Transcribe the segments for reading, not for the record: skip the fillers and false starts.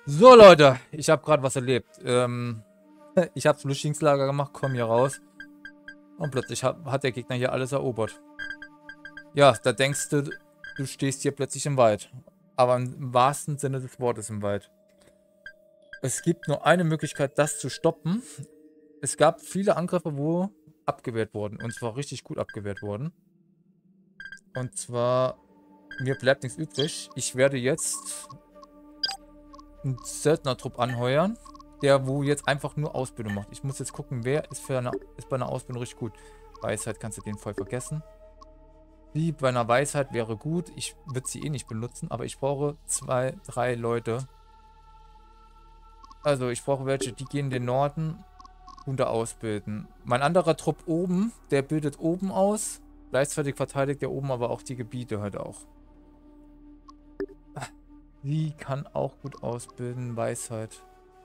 So, Leute, ich habe gerade was erlebt. Ich habe Flüchtlingslager gemacht, komm hier raus. Und plötzlich hat der Gegner hier alles erobert. Ja, da denkst du, du stehst hier plötzlich im Wald. Aber im wahrsten Sinne des Wortes im Wald. Es gibt nur eine Möglichkeit, das zu stoppen. Es gab viele Angriffe, wo abgewehrt wurden. Und zwar richtig gut abgewehrt wurden. Und zwar, mir bleibt nichts übrig. Ich werde jetzt einen Söldnertrupp anheuern, der wo jetzt einfach nur Ausbildung macht. Ich muss jetzt gucken, wer ist bei einer Ausbildung richtig gut. Weisheit kannst du den voll vergessen. Die bei einer Weisheit wäre gut. Ich würde sie eh nicht benutzen, aber ich brauche 2, 3 Leute. Also ich brauche welche, die gehen in den Norden und da ausbilden. Mein anderer Trupp oben, der bildet oben aus. Gleichzeitig verteidigt der oben aber auch die Gebiete halt auch. Sie kann auch gut ausbilden. Weisheit.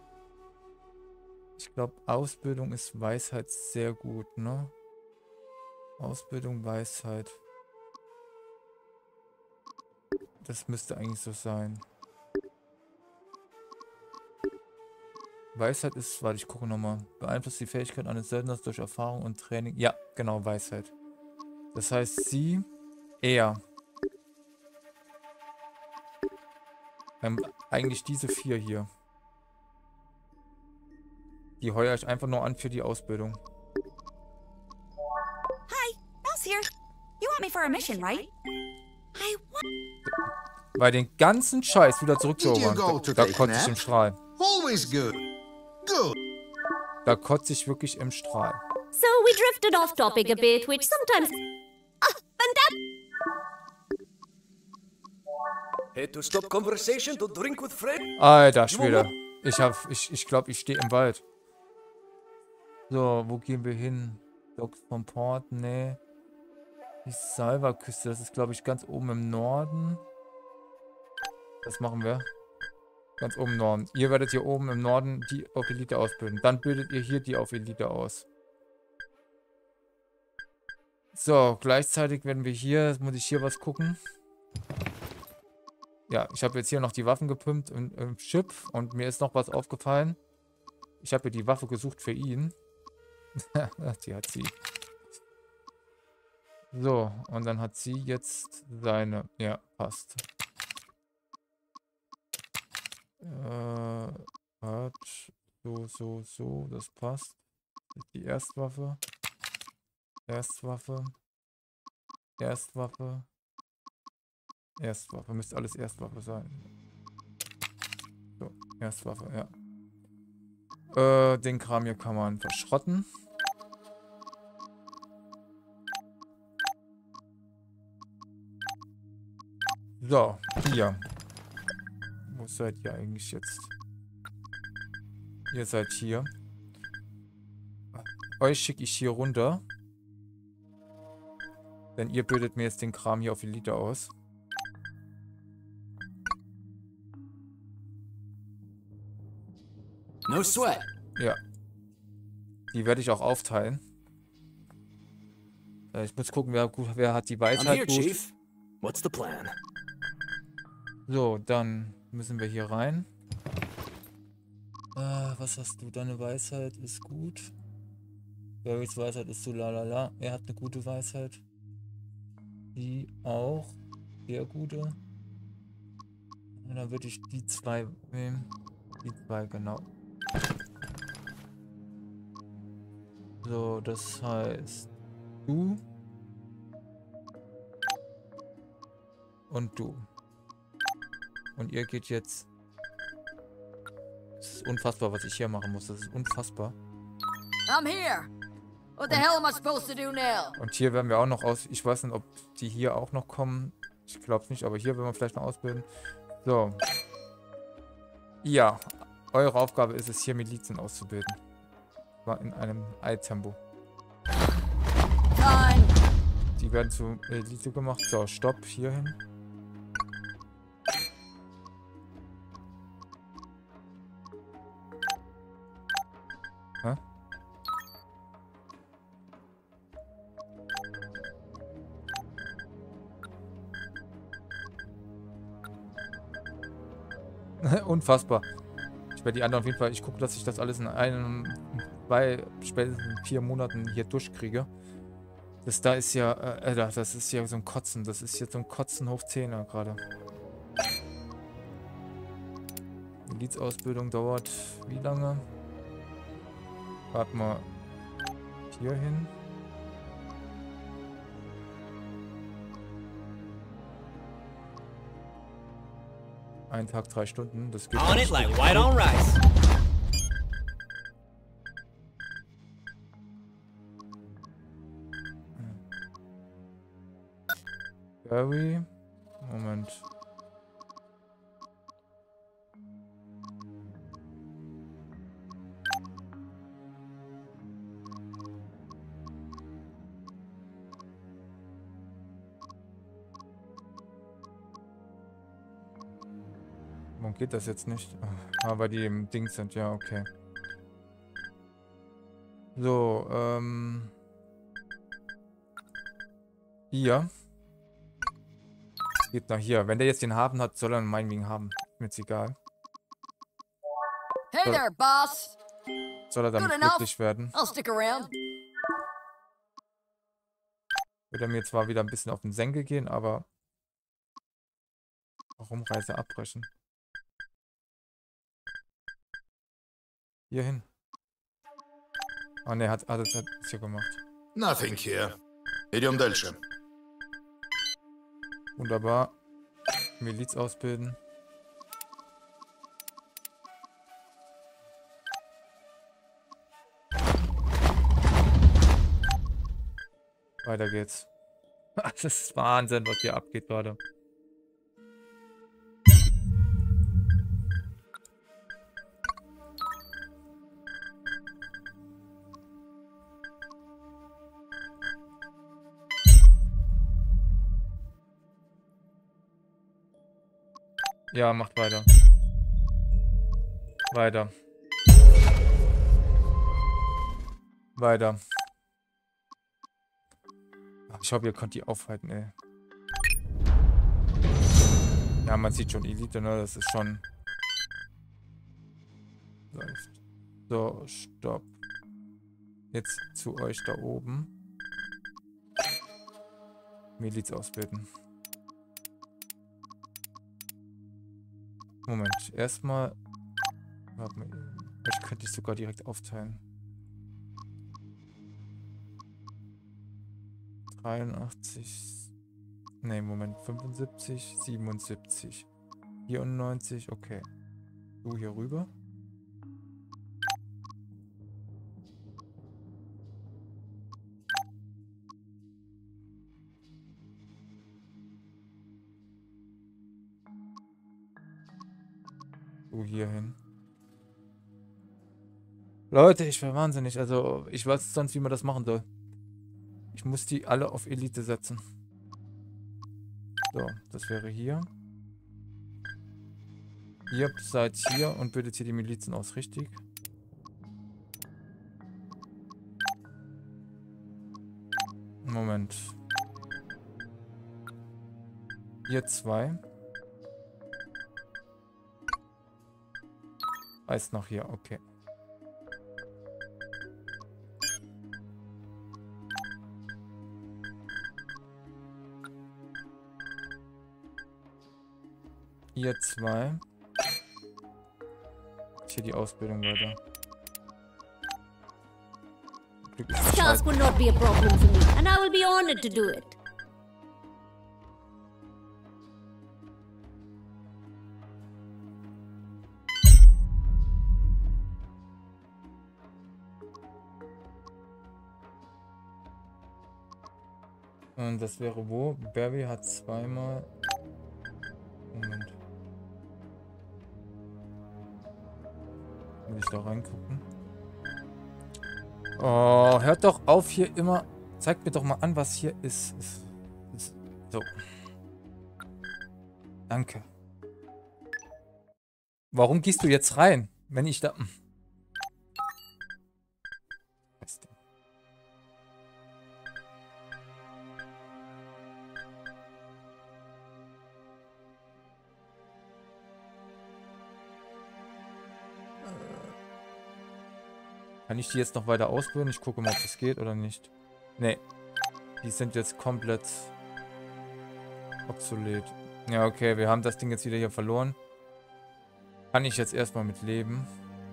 Ich glaube, Ausbildung ist Weisheit sehr gut, ne? Ausbildung, Weisheit. Das müsste eigentlich so sein. Weisheit ist, warte, ich gucke nochmal. Beeinflusst die Fähigkeit eines Söldners durch Erfahrung und Training. Ja, genau, Weisheit. Das heißt, sie, er. Eigentlich diese 4 hier. Die heuere ich einfach nur an für die Ausbildung. Hi, Mouse here. You want me for a mission, right? Bei den ganzen Scheiß wieder zurückzuerobern. Da kotze ich im Strahl. Always good. Good. Da kotze ich wirklich im Strahl. So we drifted off topic a bit, which sometimes... Had to stop conversation to drink with Fred? Alter Schwede. Ich glaube, ich stehe im Wald. So, wo gehen wir hin? Docks vom Port? Nee. Die Salva-Küste, das ist, glaube ich, ganz oben im Norden. Das machen wir. Ganz oben im Norden. Ihr werdet hier oben im Norden die auf Elite ausbilden. Dann bildet ihr hier die auf Elite aus. So, gleichzeitig werden wir hier, muss ich hier was gucken. Ja, ich habe jetzt hier noch die Waffen gepimpt im Schiff und mir ist noch was aufgefallen. Ich habe hier die Waffe gesucht für ihn. Die hat sie. So, und dann hat sie jetzt seine. Ja, passt. So, das passt. Die Erstwaffe. Erstwaffe. Erstwaffe. Erstwaffe. Müsste alles Erstwaffe sein. So, Erstwaffe, ja. Den Kram hier kann man verschrotten. So, hier. Wo seid ihr eigentlich jetzt? Ihr seid hier. Euch schicke ich hier runter. Denn ihr bildet mir jetzt den Kram hier auf Elite aus. No sweat. Ja. Die werde ich auch aufteilen. Ich muss gucken, wer hat die I'm Weisheit here, gut. Chief. What's the plan? So, dann müssen wir hier rein. Was hast du? Deine Weisheit ist gut. Barrys Weisheit ist so lalala. Er hat eine gute Weisheit. Die auch. Sehr gute. Und dann würde ich die 2 nehmen. Die 2, genau. So, das heißt du und du. Und ihr geht jetzt... Das ist unfassbar, was ich hier machen muss. Das ist unfassbar. I'm here. What the hell am I supposed to do now? Und hier werden wir auch noch aus... Ich weiß nicht, ob die hier auch noch kommen. Ich glaube es nicht, aber hier werden wir vielleicht noch ausbilden. So. Ja. Eure Aufgabe ist es, hier Milizen auszubilden. War in einem Eiltempo. Die werden zu Elite gemacht. So, stopp. Hier hin. Hä? Unfassbar. Ich werde die anderen auf jeden Fall... Ich gucke, dass ich das alles in einem, 2, spätestens 4 Monaten hier durchkriege. Da ist ja... das ist ja so ein Kotzen. Das ist jetzt so ein Kotzen hoch 10er gerade. Milizausbildung dauert wie lange? Warte mal. Hier hin. Ein Tag, 3 Stunden. Das geht On nicht. it like white on rice. Barry. Moment. Warum geht das jetzt nicht? Ah, weil die im Ding sind. Ja, okay. So, hier. Geht nach hier. Wenn der jetzt den Hafen hat, soll er meinetwegen haben. Mir ist egal. Hey there, boss. Soll er damit Good enough. glücklich werden. I'll stick around. Wird er mir zwar wieder ein bisschen auf den Senkel gehen, aber... Warum Reise abbrechen? Hier hin. Oh ne, hat alles hier gemacht. Nothing here. Идем дальше. Wunderbar. Miliz ausbilden. Weiter geht's. Das ist Wahnsinn, was hier abgeht gerade. Ja, macht weiter. Weiter. Weiter. Ich hoffe, ihr könnt die aufhalten, ey. Ja, man sieht schon Elite, ne? Das ist schon... Läuft. So, stopp. Jetzt zu euch da oben. Miliz ausbilden. Moment, erstmal... Warte mal, ich könnte ich sogar direkt aufteilen. 83... Ne, Moment, 75, 77, 94, okay. Du hier rüber. Du hier hin. Leute, ich bin wahnsinnig. Also, ich weiß sonst, wie man das machen soll. Ich muss die alle auf Elite setzen. So, das wäre hier. Ihr seid hier und bildet hier die Milizen aus, richtig? Moment. Ihr zwei. Heißt noch hier, okay. Ihr zwei. Hier die Ausbildung weiter. This task will not be a problem for me, and I will be honored to do it. Und das wäre wo? Barry hat zweimal... Moment. Will ich da reingucken? Oh, hört doch auf hier immer... Zeigt mir doch mal an, was hier ist. So. Danke. Warum gehst du jetzt rein, wenn ich da... Kann ich die jetzt noch weiter ausbilden? Ich gucke mal, ob das geht oder nicht. Nee. Die sind jetzt komplett obsolet. Ja, okay, wir haben das Ding jetzt wieder hier verloren. Kann ich jetzt erstmal mit leben.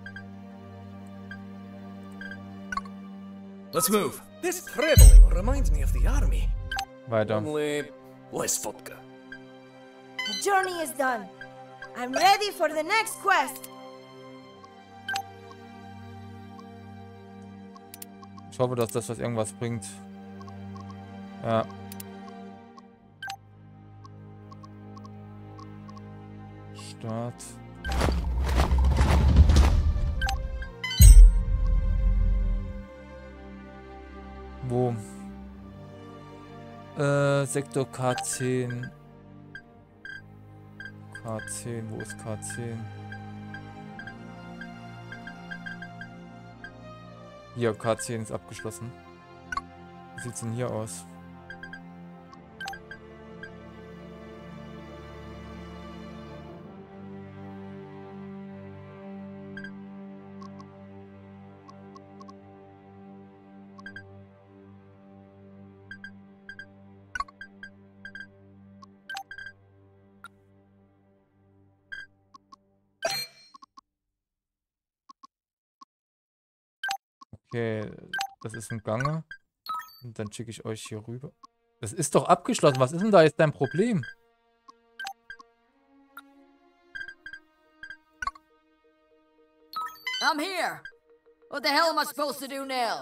Let's move. This traveling reminds me of the army. Weiter. Only less vodka. The journey is done. I'm ready for the next quest. Ich hoffe, dass das was irgendwas bringt. Ja. Start. Wo? Sektor K10. K10, wo ist K10? Hier, K10 ist abgeschlossen. Wie sieht's denn hier aus? Okay, das ist ein Gange. Und dann schicke ich euch hier rüber. Das ist doch abgeschlossen. Was ist denn da jetzt dein Problem? I'm here. What the hell am I supposed to do now?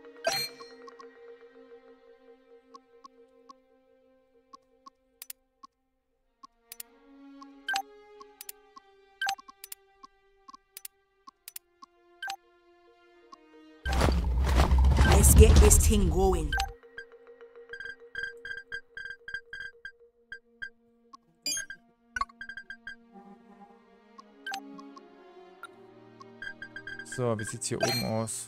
Let's get this thing going. So, wie sieht's hier oben aus?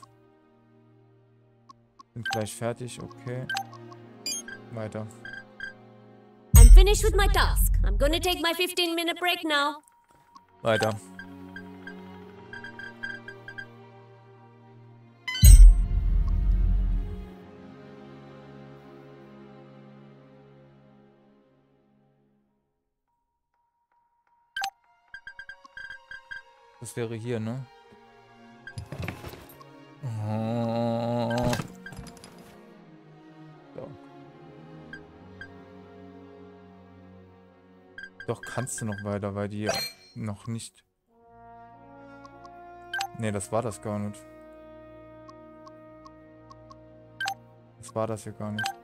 Sind gleich fertig, okay. Weiter. I'm finished with my task. I'm gonna take my 15-minute break now. Weiter. Das wäre hier, ne? Oh. So. Doch, kannst du noch weiter, weil die noch nicht... Ne, das war das gar nicht. Das war das hier gar nicht.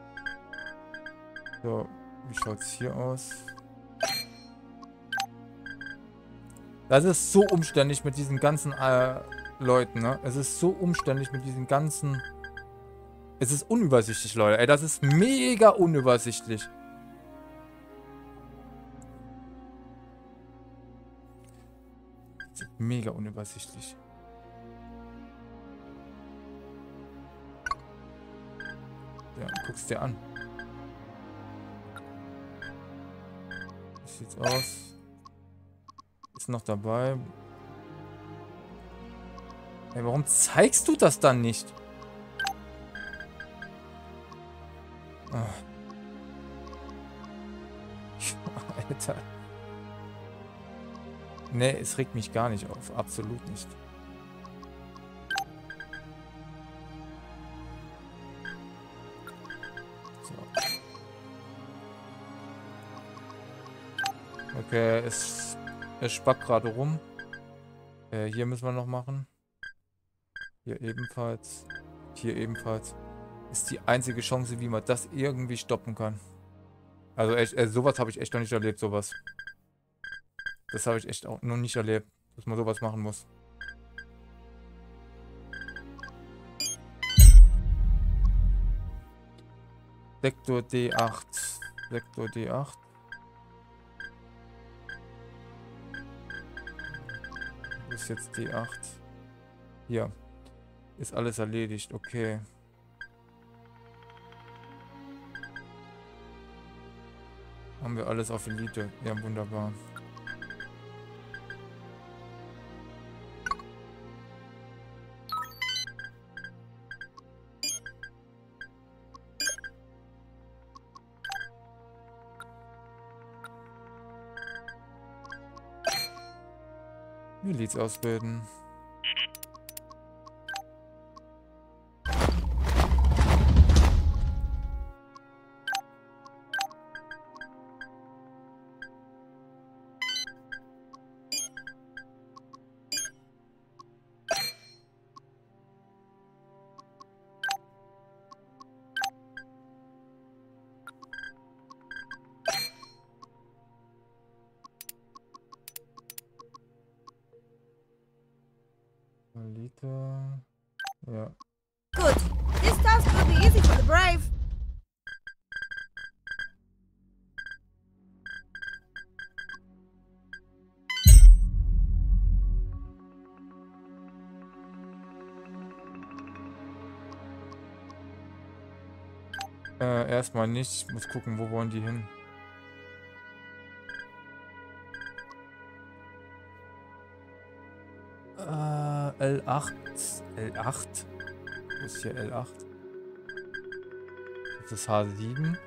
So, wie schaut's hier aus? Das ist so umständlich mit diesen ganzen Leuten, ne? Es ist so umständlich mit diesen ganzen... Es ist unübersichtlich, Leute. Ey, das ist mega unübersichtlich. Das ist mega unübersichtlich. Ja, guck's dir an. Wie sieht's aus? Ist noch dabei. Ey, warum zeigst du das dann nicht? Oh. Alter. Nee, es regt mich gar nicht auf. Absolut nicht. So. Okay, es spackt gerade rum. Hier müssen wir noch machen. Hier ebenfalls. Hier ebenfalls. Ist die einzige Chance, wie man das irgendwie stoppen kann. Also echt, sowas habe ich echt noch nicht erlebt, sowas. Das habe ich echt auch noch nicht erlebt, dass man sowas machen muss. Sektor D8. Sektor D8. Wo ist jetzt D8? Hier. Ist alles erledigt, okay. Haben wir alles auf Elite. Ja, wunderbar. Miliz ausbilden. Ja. Good. This task will be easy for the brave. Erstmal nicht. Ich muss gucken, wo wollen die hin? L8. L8? Wo ist hier L8? Das ist H7.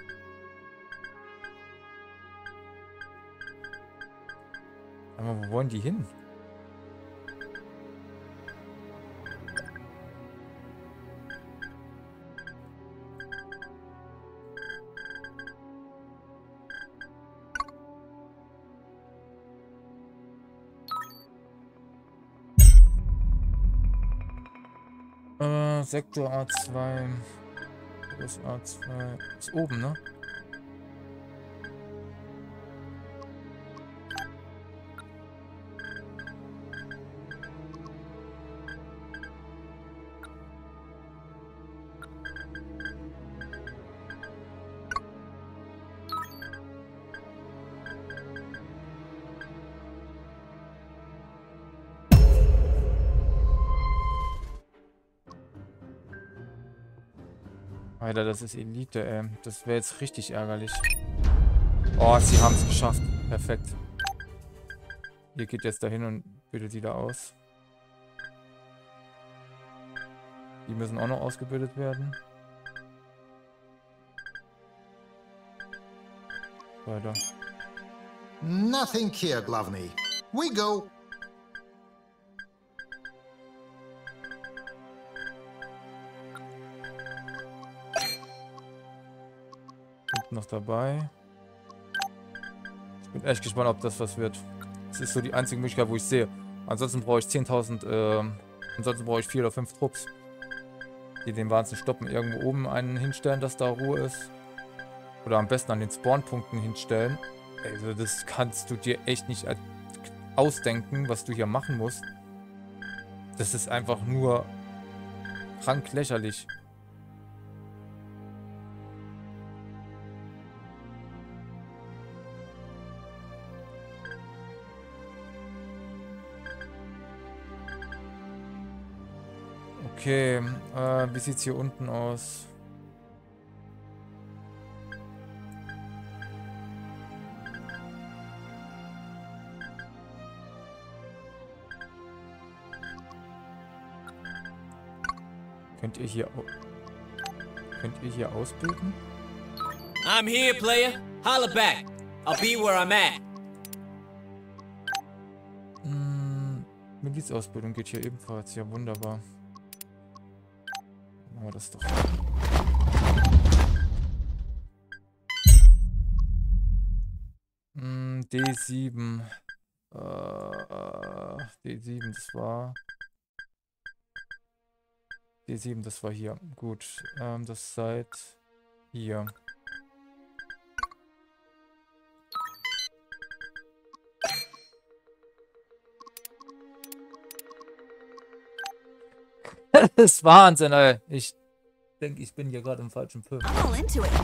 Aber wo wollen die hin? Sektor A2. Wo ist A2? Ist oben, ne? Alter, das ist Elite, ey. Das wäre jetzt richtig ärgerlich. Oh, sie haben es geschafft. Perfekt. Ihr geht jetzt dahin und bildet die da aus. Die müssen auch noch ausgebildet werden. Weiter. Nothing here, Glavny. We go. Noch dabei. Ich bin echt gespannt, ob das was wird. Das ist so die einzige Möglichkeit, wo ich sehe. Ansonsten brauche ich 10.000, ansonsten brauche ich 4 oder 5 Trupps, die den Wahnsinn stoppen. Irgendwo oben einen hinstellen, dass da Ruhe ist. Oder am besten an den Spawnpunkten hinstellen. Also das kannst du dir echt nicht ausdenken, was du hier machen musst. Das ist einfach nur krank lächerlich. Okay, wie sieht's hier unten aus? Könnt ihr hier ausbilden? I'm here, player. Holla back. I'll be where I'm at. Milizausbildung geht hier ebenfalls. Ja, wunderbar. Aber das ist doch... D7. D7, das war... D7, das war hier. Gut. Das seid hier. Das ist Wahnsinn, ey. Ich denke, ich bin hier gerade im falschen Film. I'm all into it.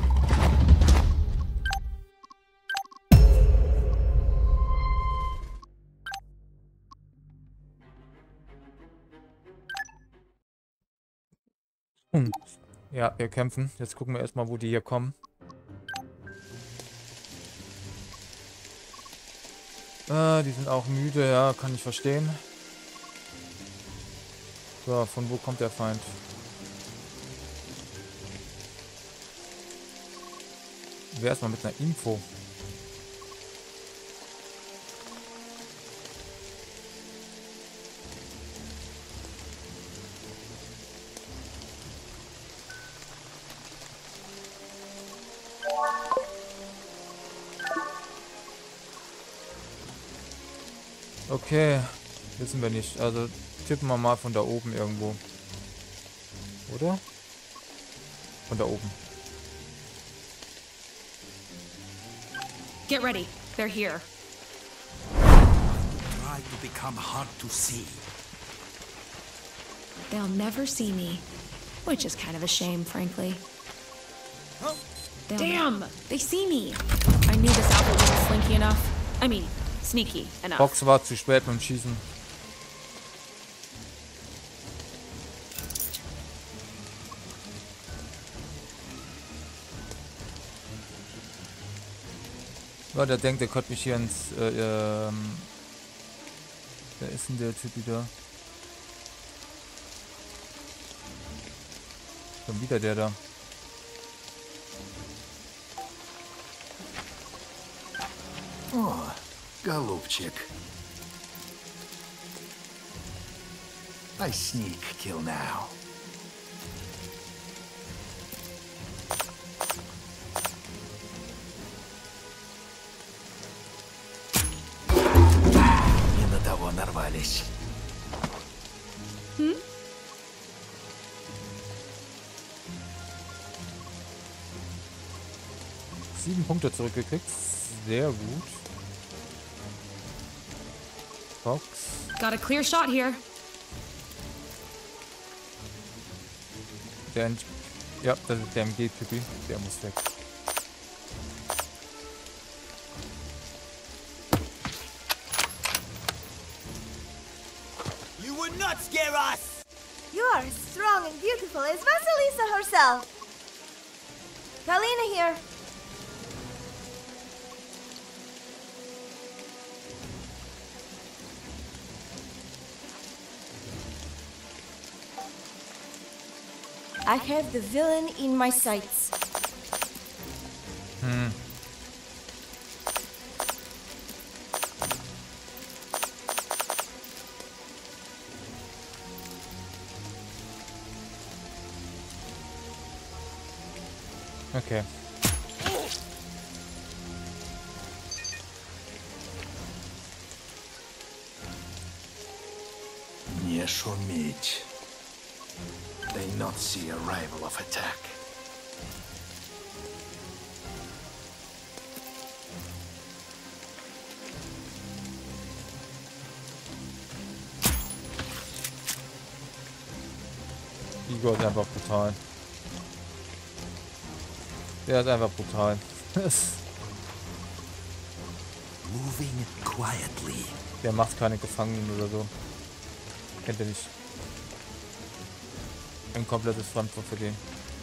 Ja, wir kämpfen. Jetzt gucken wir erstmal, wo die hier kommen. Die sind auch müde, ja, kann ich verstehen. So, von wo kommt der Feind? Wer erstmal mit einer Info? Okay, wissen wir nicht. Also tippen wir mal von da oben irgendwo. Oder? Von da oben. Get ready. They're here. Try to become hard to see. They'll never see me. Which is kind of a shame, frankly. Damn! They see me! I knew this outfit wasn't slinky enough. I mean, sneaky enough. Box war zu spät beim Schießen. Ja, der denkt, der konnte mich hier ins... wer ist denn der Typ wieder? Schon wieder der da. Oh, голубчик. I sneak kill now. Не на того нарвались. 7 Punkte zurückgekriegt. Sehr gut. Box. Got a clear shot here. Ja, das ist der MG-Typi. Der muss weg. You would not scare us! You are as strong and beautiful as Vasilisa herself. Kalina here. I have the villain in my sights. Okay. Не шуметь. They not see arrival of attack. Igor ist einfach brutal. Der ist einfach brutal. Moving quietly. Der macht keine Gefangenen oder so. Kennt ihr nicht. Ein komplettes Fremdwort für den.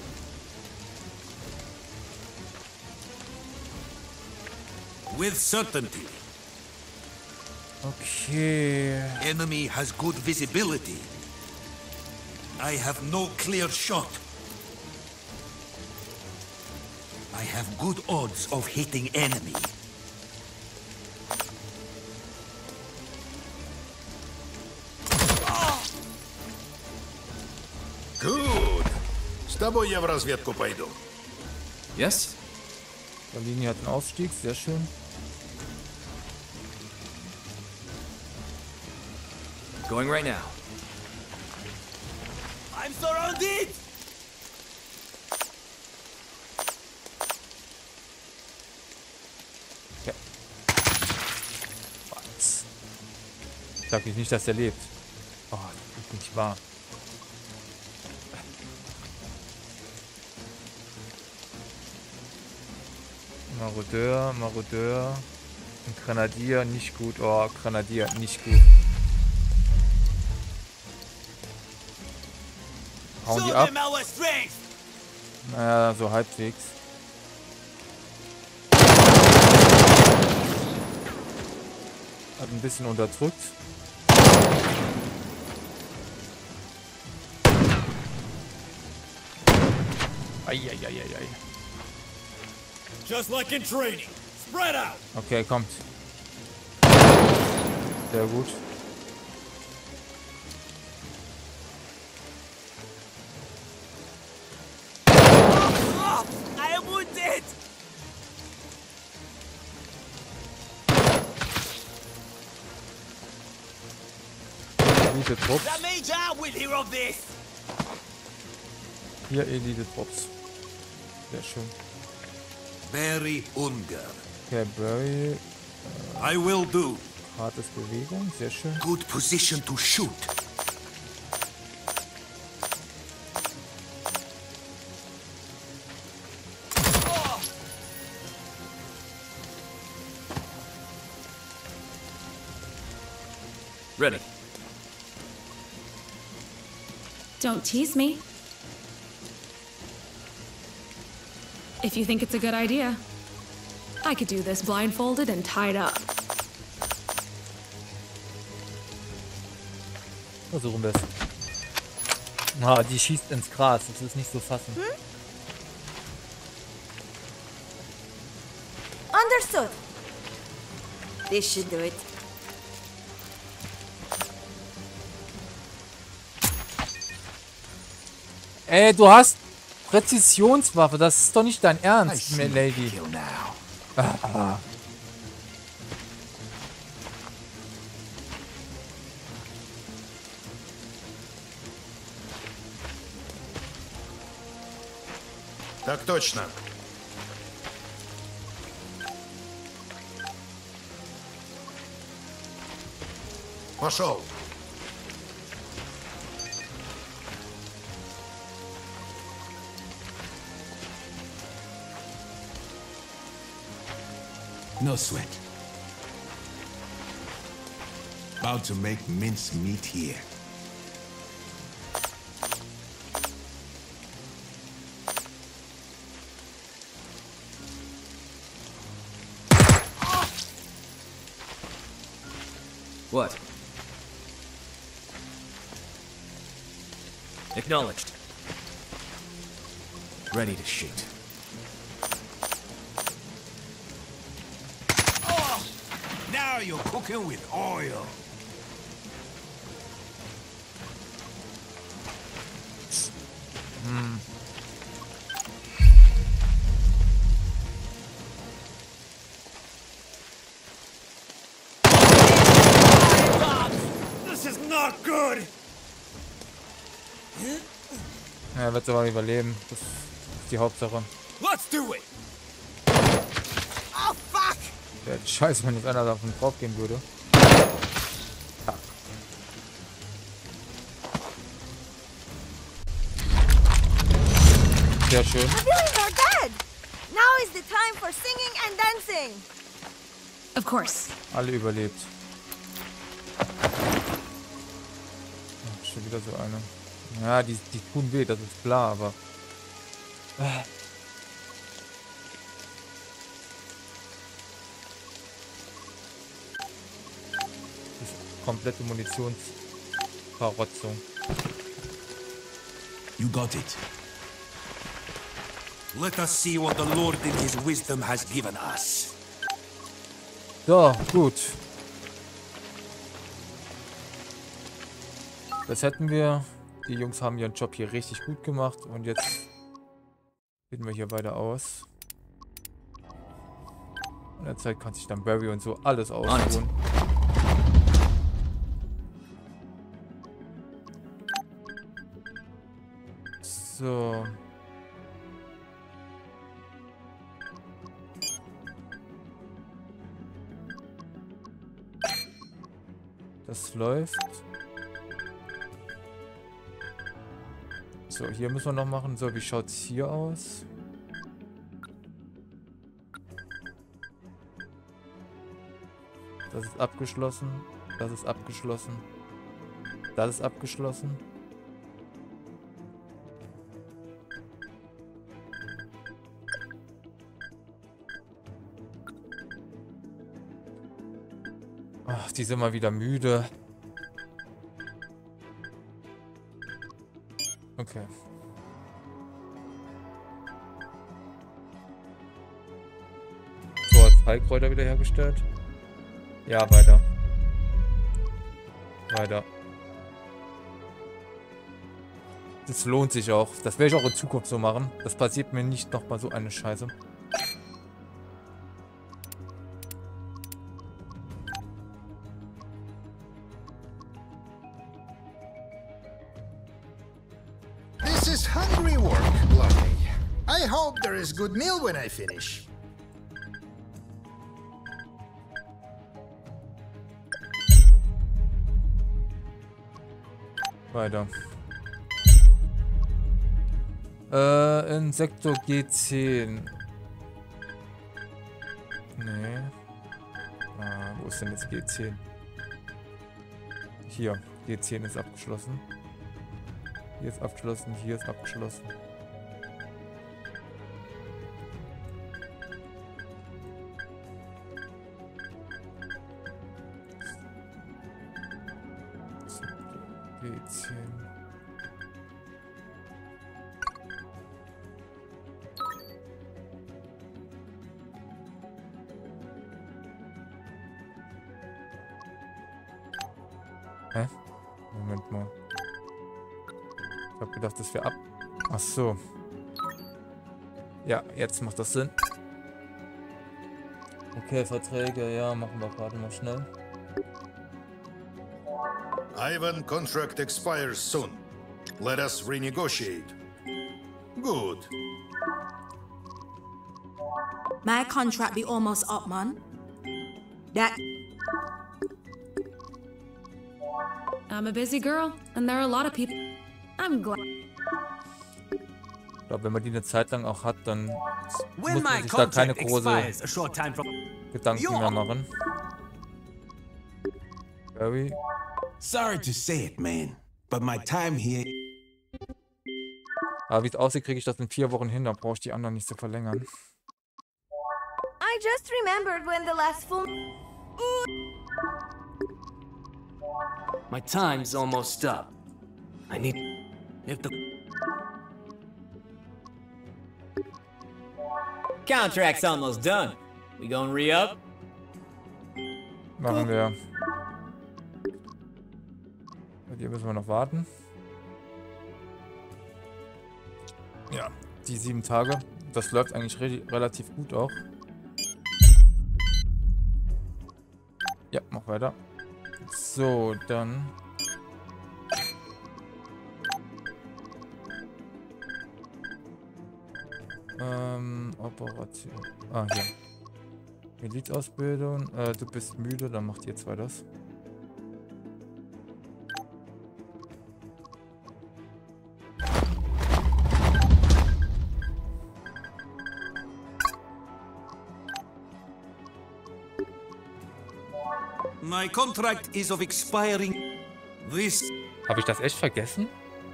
With certainty. Okay. Enemy has good visibility. I have no clear shot. I have good odds of hitting enemy. Good. С тобой я в разведку пойду. Yes? Der Linie hat einen Ausstieg, sehr schön. Going right now. I'm surrounded! Ja. Was? Sag ich nicht, dass der lebt. Oh, das ist nicht wahr. Marodeur, Marodeur. Ein Grenadier, nicht gut. Oh, Grenadier, nicht gut. Hauen die ab? Naja, so halbwegs. Hat ein bisschen unterdrückt. Eieieiei. Just like in training. Spread out! Okay, kommt. Sehr gut. I am wounded! Elite-Trupps. That means I will hear of this. 4 Elite-Trupps. Sehr schön. Barry Unger. Okay, Barry. I will do. Hartes Bewegung. Sehr schön. Good position to shoot. Ready. Don't tease me. If you think it's a good idea, I could do this blindfolded and tied up. Versuchen wir es. Ah, die schießt ins Gras. Das ist nicht so fassen. Understood. This should do it. Ey, du hast Präzisionswaffe. Das ist doch nicht dein Ernst, Lady. Kill now. Ah. Так точно. Пошел. No sweat. About to make mince meat here. What? Acknowledged. Ready to shoot. Now you're cooking with oil. This is not good. Ja, er wird aber überleben. Das ist die Hauptsache. Let's do it. Oh fuck! Wäre scheiße, wenn jetzt einer davon drauf gehen würde. Ja. Sehr schön. The villains are dead. Now is the time for singing and dancing. Of course. Alle überlebt. Ach, schon wieder so eine. Ja, die tun weh, das ist klar, aber... Das ist komplette Munitionsverrotzung. You got it. Let us see what the Lord in his wisdom has given us. So, gut. Das hätten wir. Die Jungs haben ihren Job hier richtig gut gemacht. Und jetzt gehen wir hier weiter aus. In der Zeit kann sich dann Barry und so alles ausruhen. So. Das läuft. So, hier müssen wir noch machen. So, wie schaut es hier aus? Das ist abgeschlossen. Das ist abgeschlossen. Das ist abgeschlossen. Ach, die sind mal wieder müde. Okay. So, als Heilkräuter wiederhergestellt. Ja, weiter. Weiter. Das lohnt sich auch. Das werde ich auch in Zukunft so machen. Das passiert mir nicht nochmal so eine Scheiße. hungry work, Gluttony. I hope there is good meal when I finish. Weiter. In Sektor G10. Nee. Wo ist denn jetzt G10? Hier. G10 ist abgeschlossen. Hier ist abgeschlossen. Hier ist abgeschlossen. G10. Hä? Moment mal. Ich hab gedacht, dass wir ab... Ach so. Ja, jetzt macht das Sinn. Okay, Verträge, ja, machen wir gerade mal schnell. Ivan, contract expires soon. Let us renegotiate. Good. My contract be almost up, man. That... I'm a busy girl, and there are a lot of people. I'm glad. Ich glaube, wenn man die eine Zeit lang auch hat, dann muss man sich da keine große Gedanken mehr machen. Barry. Sorry to say it, man, but my time here... Aber wie es aussieht, kriege ich das in 4 Wochen hin, da brauche ich die anderen nicht zu verlängern. I just remembered when the last full... My time's almost up. I need... If the... Contract's almost done. We gonna re-up? Machen wir. Bei dir müssen wir noch warten. Ja, die 7 Tage. Das läuft eigentlich relativ gut auch. Ja, mach weiter. So, dann... Operation. Ah, hier. Milizausbildung. Du bist müde, dann macht ihr 2 das. My contract is of expiring this... Habe ich das echt vergessen?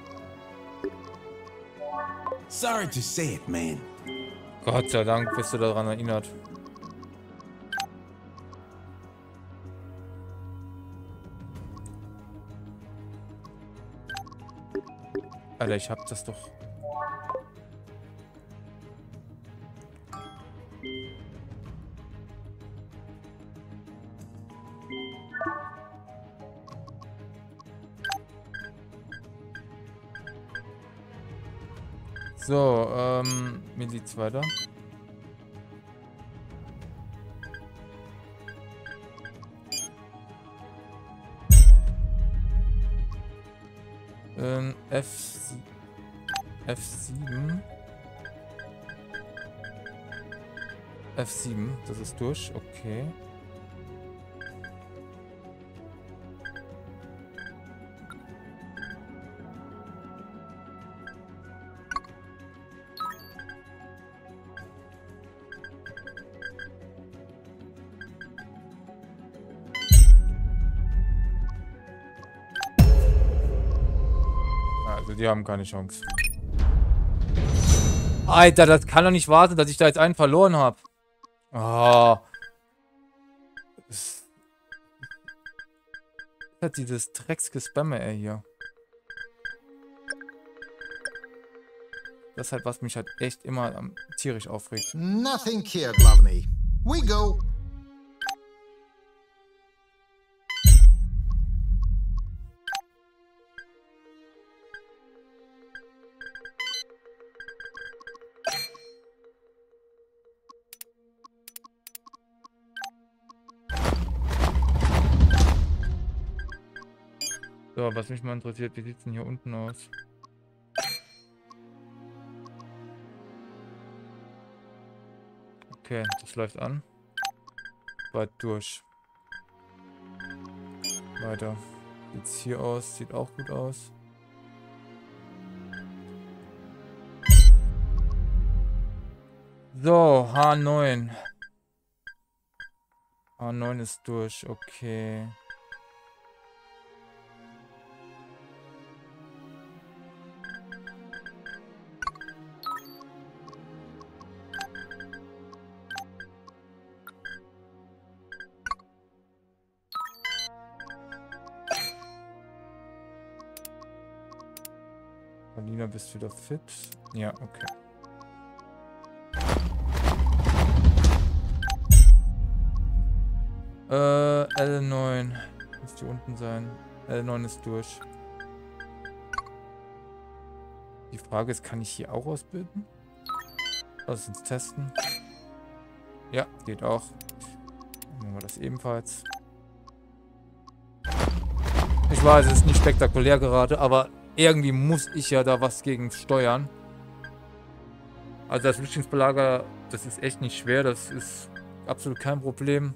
Sorry to say it, man. Gott sei Dank bist du daran erinnert. Alter, ich hab das doch... So, Miliz weiter. F7. F7, das ist durch, okay. Also die haben keine Chance. Alter, das kann doch nicht warten, dass ich da jetzt einen verloren habe. Oh. Das hat dieses Drecksgespamme, ey, hier. Das ist halt, was mich halt echt immer tierisch aufregt. Nothing here, Gluttony. We go. So, was mich mal interessiert, wie sieht es denn hier unten aus? Okay, das läuft an. Weit durch. Weiter. Sieht's hier aus? Sieht auch gut aus. So, H9. H9 ist durch, okay. Alina, bist du wieder fit? Ja, okay. L9. Müsste hier unten sein. L9 ist durch. Die Frage ist, kann ich hier auch ausbilden? Lass uns testen. Ja, geht auch. Dann machen wir das ebenfalls. Ich weiß, es ist nicht spektakulär gerade, aber irgendwie muss ich ja da was gegen steuern. Also das Flüchtlingsbelager, das ist echt nicht schwer. Das ist absolut kein Problem,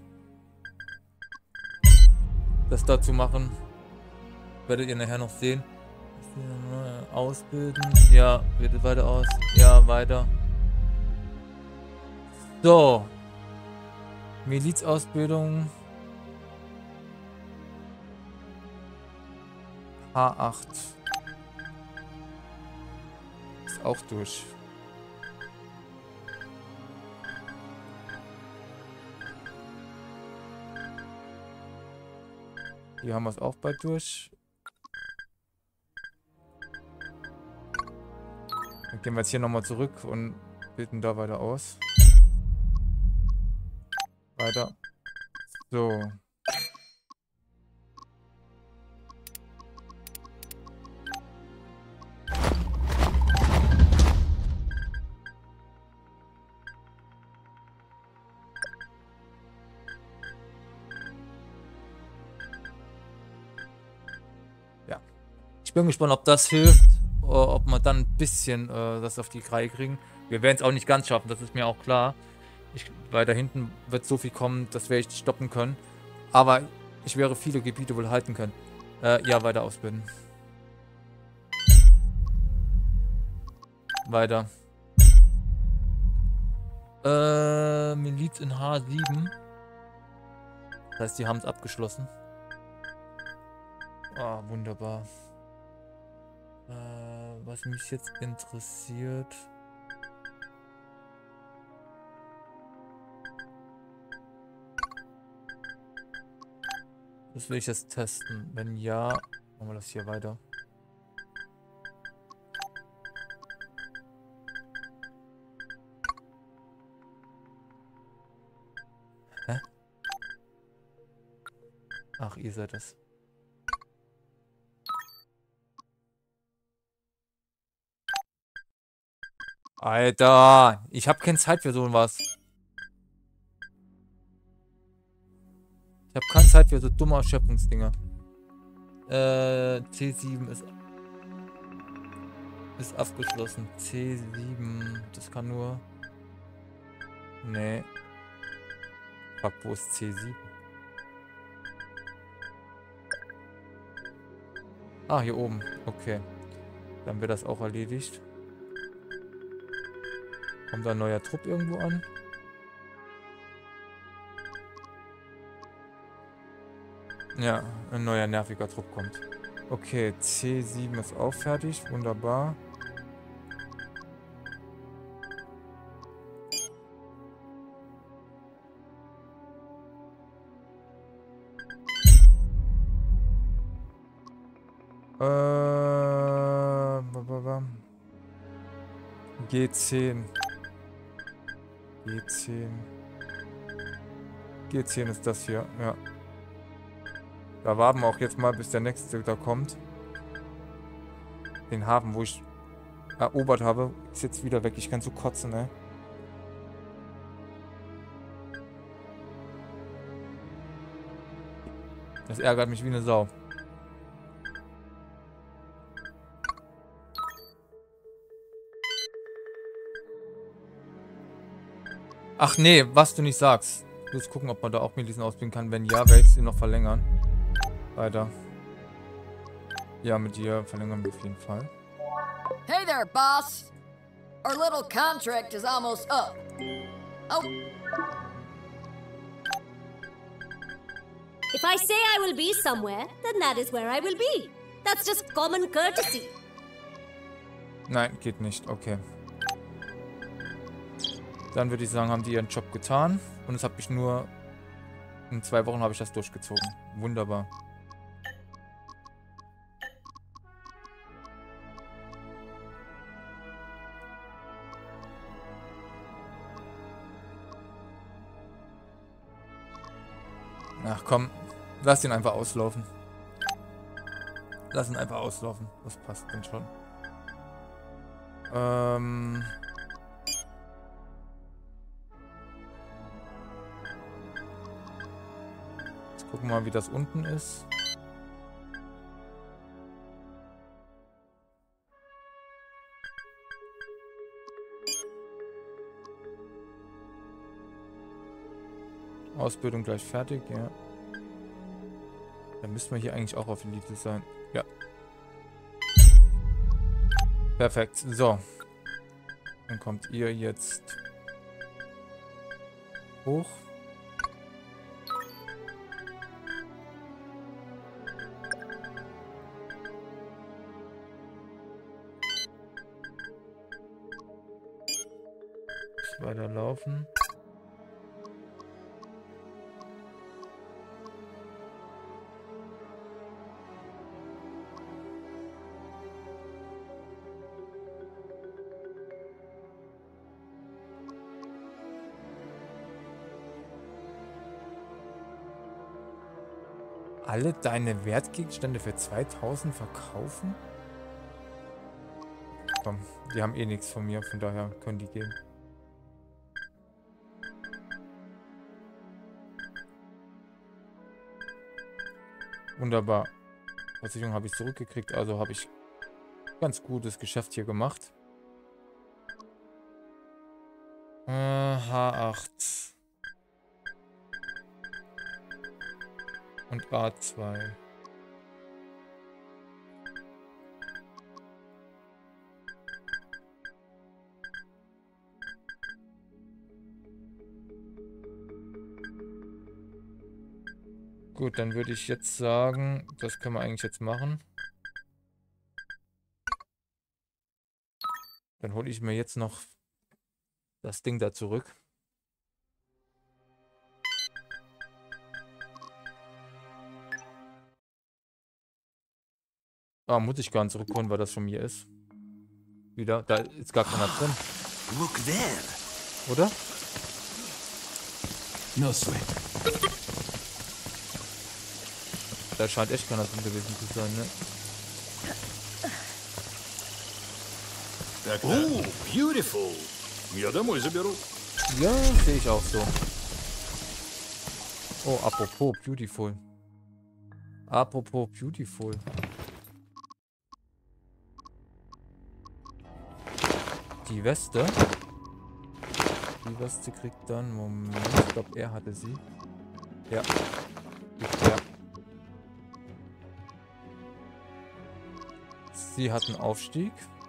das da zu machen. Werdet ihr nachher noch sehen. Ausbilden. Ja, bildet weiter aus. Ja, weiter. So. Milizausbildung. H8. Ist auch durch. Hier haben wir es auch bald durch. Dann gehen wir jetzt hier nochmal zurück und bilden da weiter aus. Weiter. So. Ja. Ich bin gespannt, ob das hilft. Ob wir dann ein bisschen das auf die Reihe kriegen. Wir werden es auch nicht ganz schaffen, das ist mir auch klar. Weil da hinten wird so viel kommen, das werde ich nicht stoppen können. Aber ich werde viele Gebiete wohl halten können. Ja, weiter ausbilden. Weiter. Miliz in H7. Das heißt, die haben es abgeschlossen. Ah, wunderbar. Was mich jetzt interessiert. Das will ich jetzt testen. Wenn ja, machen wir das hier weiter. Hä? Ach, ihr seid das. Alter, ich habe keine Zeit für sowas. Ich habe keine Zeit für so dumme Erschöpfungsdinger. C7 ist abgeschlossen. C7, das kann nur... Nee. Fuck, wo ist C7? Ah, hier oben. Okay. Dann wird das auch erledigt. Kommt da ein neuer Trupp irgendwo an? Ja, ein neuer nerviger Trupp kommt. Okay, C7 ist auch fertig. Wunderbar. G10. G10. G10 ist das hier, ja. Da warten wir auch jetzt mal, bis der nächste da kommt. Den Hafen, wo ich erobert habe, ist jetzt wieder weg. Ich kann so kotzen, ne? Das ärgert mich wie eine Sau. Ach nee, was du nicht sagst. Ich muss gucken, ob man da auch Milizen ausbilden kann. Wenn ja, werde ich sie noch verlängern. Weiter. Ja, mit dir verlängern wir auf jeden Fall. Hey there, boss. Our little contract is almost up. Oh. If I say I will be somewhere, then that is where I will be. That's just common courtesy. Nein, geht nicht. Okay. Dann würde ich sagen, haben die ihren Job getan. Und es hat mich nur... In 2 Wochen habe ich das durchgezogen. Wunderbar. Ach komm, lass ihn einfach auslaufen. Lass ihn einfach auslaufen. Das passt dann schon. Jetzt gucken wir mal, wie das unten ist. Ausbildung gleich fertig, ja. Dann müssten wir hier eigentlich auch auf Elite sein. Ja. Perfekt. So. Dann kommt ihr jetzt hoch. Weiterlaufen. Alle deine Wertgegenstände für 2000 verkaufen? Komm, die haben eh nichts von mir, von daher können die gehen. Wunderbar. Versicherung habe ich zurückgekriegt, also habe ich ganz gutes Geschäft hier gemacht. H8. Und A2. Gut, dann würde ich jetzt sagen, das können wir eigentlich jetzt machen. Dann hole ich mir jetzt noch das Ding da zurück. Ah, muss ich gar nicht zurückholen, weil das von mir ist. Wieder, da ist gar keiner drin. Look there. Oder? No sweat. Da scheint echt keiner drin gewesen zu sein, ne? Oh, beautiful. Я домой заберу. Ja, sehe ich auch so. Oh, apropos beautiful. Apropos beautiful. Die Weste. Die Weste kriegt dann... Moment, ich glaube, er hatte sie. Ja. Ja. Sie hat einen Aufstieg.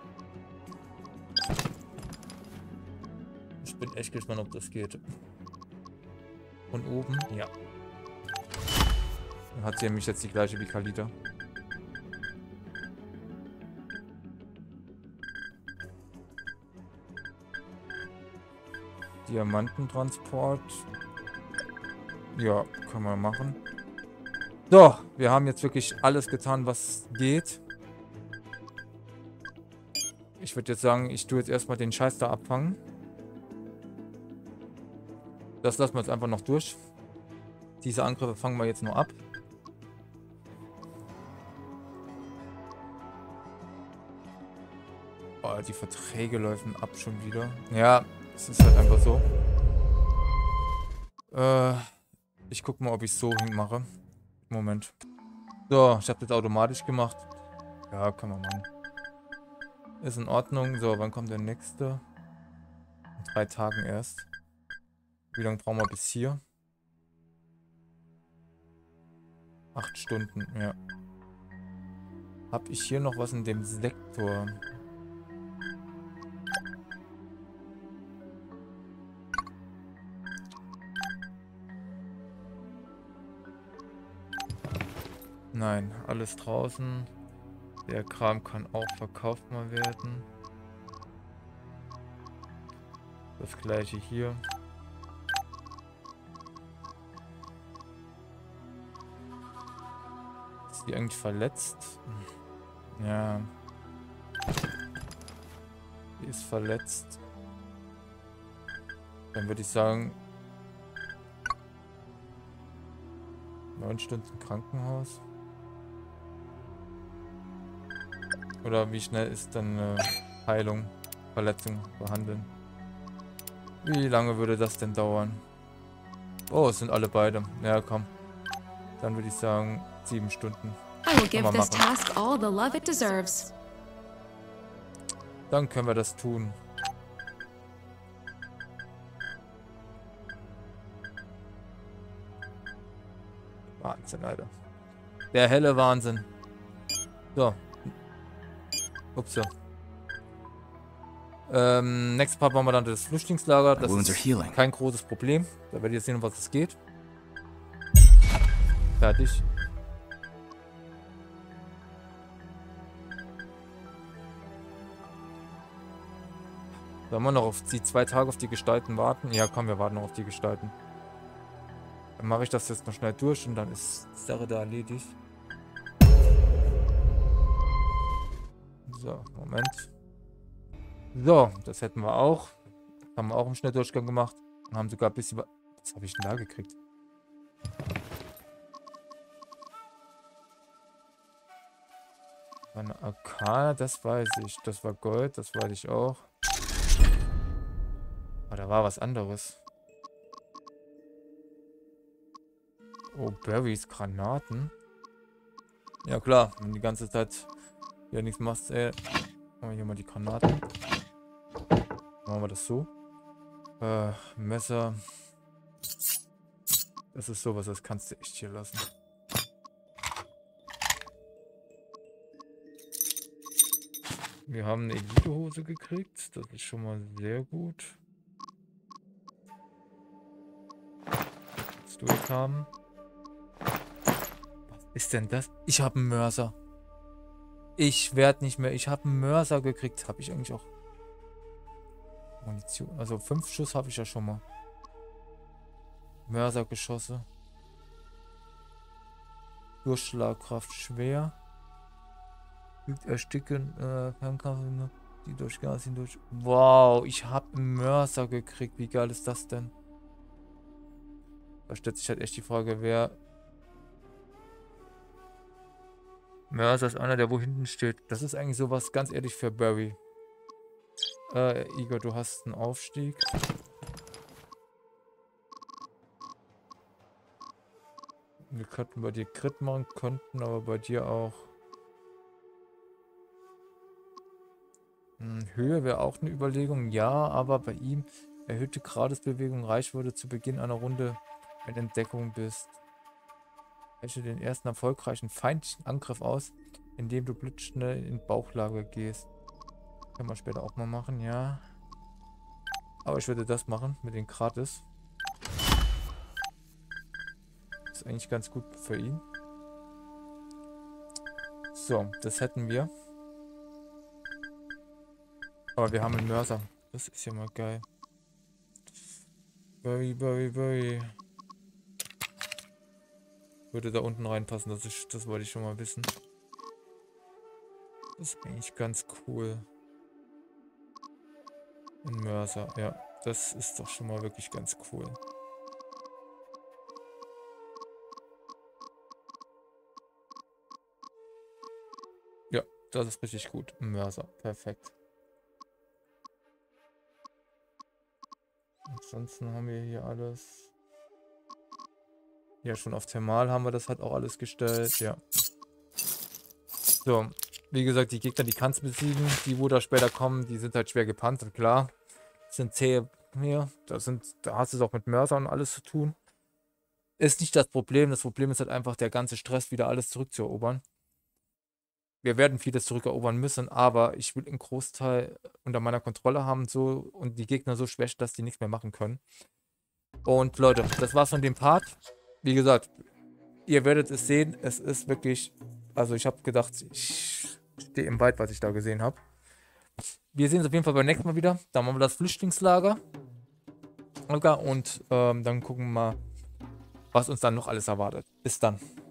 Ich bin echt gespannt, ob das geht. Von oben? Ja. Dann hat sie nämlich jetzt die gleiche wie Kalita. Diamantentransport. Ja, können wir machen. So, wir haben jetzt wirklich alles getan, was geht. Ich würde jetzt sagen, ich tue jetzt erstmal den Scheiß da abfangen. Das lassen wir jetzt einfach noch durch. Diese Angriffe fangen wir jetzt nur ab. Oh, die Verträge laufen ab schon wieder. Ja, es ist halt einfach so. Ich gucke mal, ob ich es so hinmache. Moment. So, ich habe das automatisch gemacht. Ja, kann man machen. Ist in Ordnung. So, wann kommt der nächste? In 3 Tagen erst. Wie lange brauchen wir bis hier? 8 Stunden, ja. Hab ich hier noch was in dem Sektor? Nein, alles draußen. Der Kram kann auch verkauft mal werden. Das gleiche hier. Ist die eigentlich verletzt? Ja. Die ist verletzt. Dann würde ich sagen 9 Stunden Krankenhaus. Oder wie schnell ist dann Heilung, Verletzung behandeln? Wie lange würde das denn dauern? Oh, es sind alle beide. Ja, komm. Dann würde ich sagen 7 Stunden. I will give this task all the love it deserves. Dann können wir das tun. Wahnsinn, Alter. Der helle Wahnsinn. So. Ups. Nächstes Part machen wir dann das Flüchtlingslager. Das ist kein großes Problem. Da werdet ihr sehen, um was es geht. Fertig. Sollen wir noch auf die 2 Tage auf die Gestalten warten? Ja, komm, wir warten noch auf die Gestalten. Dann mache ich das jetzt noch schnell durch und dann ist die Sache da erledigt. So, Moment. So, das hätten wir auch. Haben wir auch im Schnelldurchgang gemacht. Und haben sogar ein bisschen... Was habe ich denn da gekriegt? War eine Arkana, das weiß ich. Das war Gold, das weiß ich auch. Aber da war was anderes. Oh, Berries, Granaten. Ja klar, wenn du die ganze Zeit ja nichts machst, ey. Machen wir hier mal die Granaten. Machen wir das so. Messer. Das ist sowas, das kannst du echt hier lassen. Wir haben eine Elite-Hose gekriegt. Das ist schon mal sehr gut. Was durchhaben. Was ist denn das? Ich habe einen Mörser. Ich werde nicht mehr. Ich habe einen Mörser gekriegt. Habe ich eigentlich auch Munition? Also 5 Schuss habe ich ja schon mal. Mörsergeschosse. Durchschlagkraft schwer. Ersticken, Fernkampf, die durch Gas hindurch. Wow, ich habe einen Mörser gekriegt. Wie geil ist das denn? Da stellt sich halt echt die Frage, wer... Mörser ist einer, der wo hinten steht. Das ist eigentlich sowas ganz ehrlich für Barry. Igor, du hast einen Aufstieg. Wir könnten bei dir Crit machen, könnten aber bei dir auch... Höhe wäre auch eine Überlegung, ja, aber bei ihm erhöhte Gradesbewegung Reichweite zu Beginn einer Runde, wenn in Deckung bist. Wähle den ersten erfolgreichen feindlichen Angriff aus, indem du blitzschnell in Bauchlage gehst. Können wir später auch mal machen, ja. Aber ich würde das machen mit den Gratis. Ist eigentlich ganz gut für ihn. So, das hätten wir. Aber wir haben einen Mörser. Das ist ja mal geil. Barry. Würde da unten reinpassen. Das wollte ich schon mal wissen. Das ist eigentlich ganz cool. Ein Mörser. Ja, das ist doch schon mal wirklich ganz cool. Ja, das ist richtig gut. Ein Mörser. Perfekt. Ansonsten haben wir hier alles. Ja, schon auf Thermal haben wir das halt auch alles gestellt. Ja. So, wie gesagt, die Gegner, die kannst du besiegen. Die, wo da später kommen, die sind halt schwer gepanzert, klar. Das sind zähe hier. Da hast du es auch mit Mörsern und alles zu tun. Ist nicht das Problem. Das Problem ist halt einfach der ganze Stress, wieder alles zurückzuerobern. Wir werden vieles zurückerobern müssen, aber ich will einen Großteil unter meiner Kontrolle haben so und die Gegner so schwächen, dass die nichts mehr machen können. Und Leute, das war's von dem Part. Wie gesagt, ihr werdet es sehen. Es ist wirklich, also ich habe gedacht, ich stehe im Wald, was ich da gesehen habe. Wir sehen uns auf jeden Fall beim nächsten Mal wieder. Dann machen wir das Flüchtlingslager. Und dann gucken wir mal, was uns dann noch alles erwartet. Bis dann.